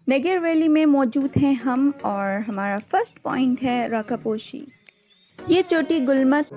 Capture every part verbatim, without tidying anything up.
नेगेर valley में मौजूद हैं हम और हमारा फर्स्ट पॉइंट है राकापोशी। ये चोटी गुलमत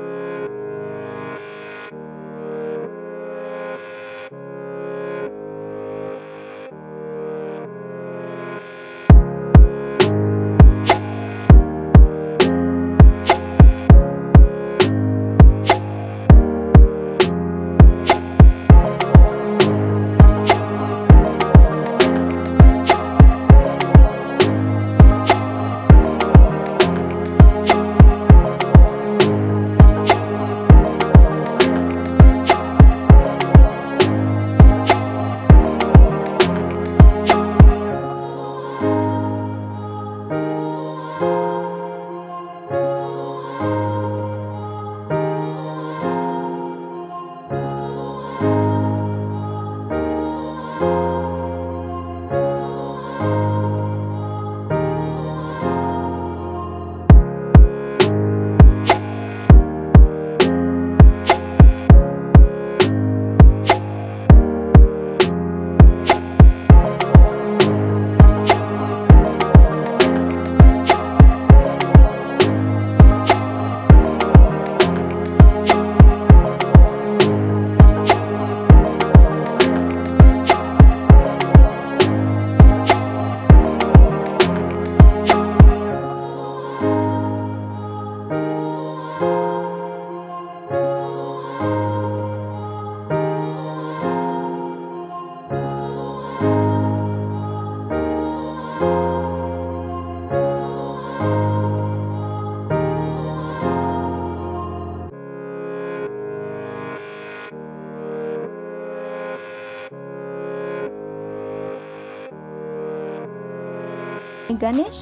गणेश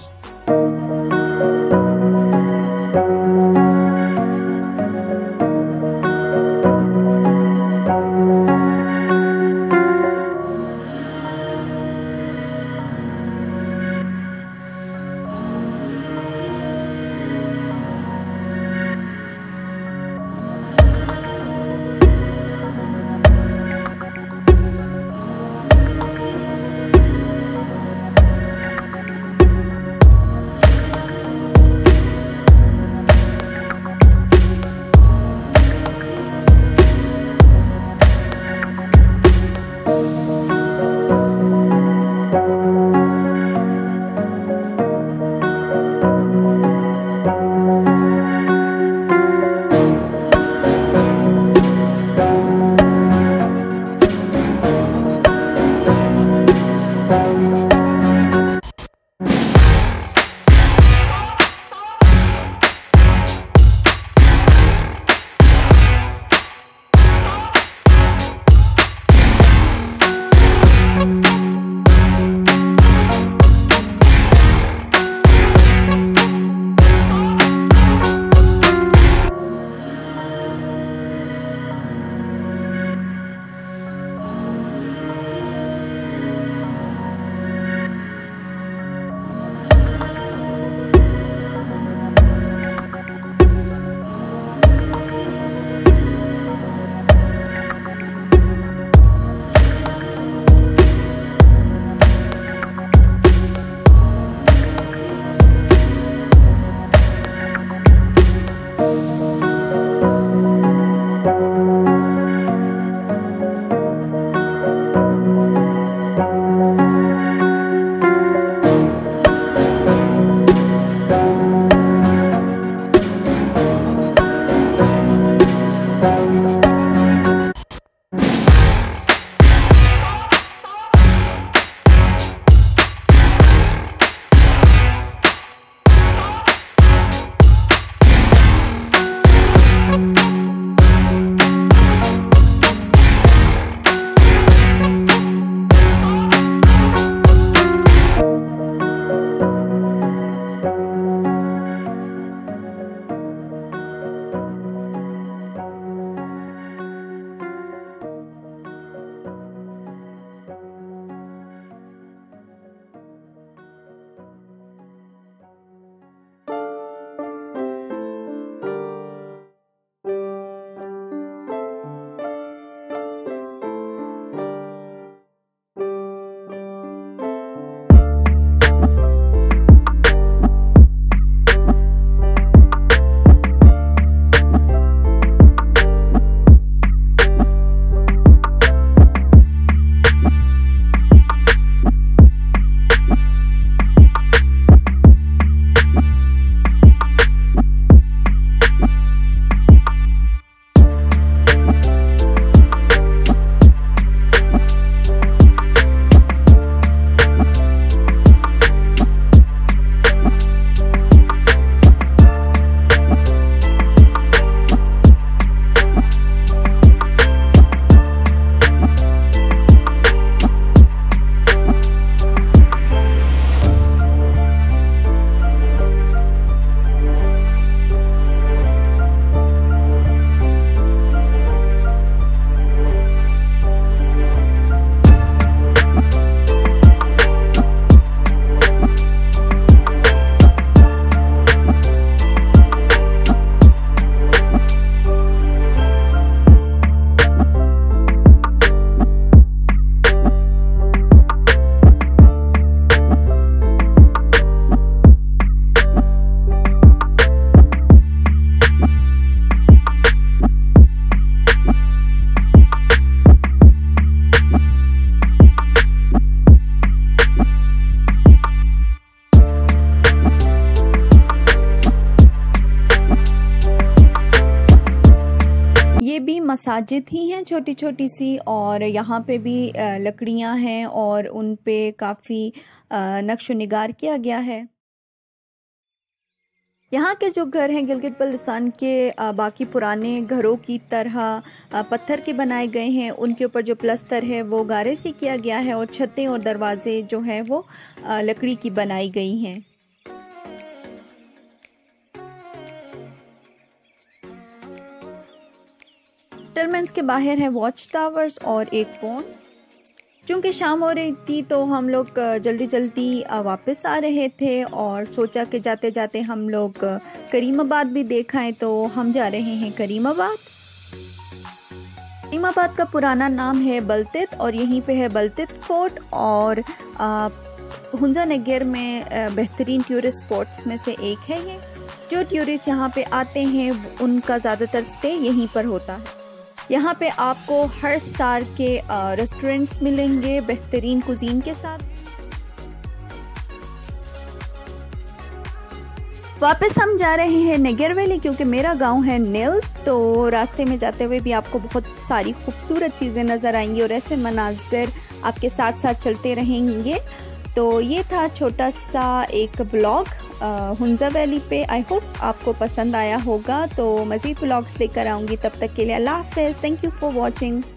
मसाजिद ही हैं छोटी छोटी सी, और यहाँ पे भी लकड़ियाँ हैं और उन पे काफ़ी नक्श निगार किया गया है। यहाँ के जो घर हैं गिलगित बल्तिस्तान के बाकी पुराने घरों की तरह पत्थर के बनाए गए हैं। उनके ऊपर जो प्लस्तर है वो गारे से किया गया है और छतें और दरवाजे जो हैं वो लकड़ी की बनाई गई हैं। सेटलमेंट्स के बाहर है वॉच टावर्स और एक पॉन्ड। चूँकि शाम हो रही थी तो हम लोग जल्दी जल्दी वापस आ रहे थे और सोचा कि जाते जाते हम लोग करीमाबाद भी देखाएं, तो हम जा रहे हैं करीमाबाद। करीमाबाद का पुराना नाम है बल्तित और यहीं पे है बल्तित फोर्ट, और हुंजा नगर में बेहतरीन टूरिस्ट स्पॉट्स में से एक है ये। जो टूरिस्ट यहाँ पे आते हैं उनका ज़्यादातर स्टे यहीं पर होता है। यहाँ पे आपको हर स्टार के रेस्टोरेंट्स मिलेंगे बेहतरीन कुजीन के साथ। वापस हम जा रहे हैं नगर वैली, क्योंकि मेरा गांव है नील, तो रास्ते में जाते हुए भी आपको बहुत सारी खूबसूरत चीज़ें नज़र आएंगी और ऐसे मनाज़िर आपके साथ साथ चलते रहेंगे। तो ये था छोटा सा एक ब्लॉग हुंजा वैली पे। आई होप आपको पसंद आया होगा। तो मज़ीद ब्लॉग्स लेकर आऊँगी, तब तक के लिए अल्लाह हाफ़िज़। Thank you for watching.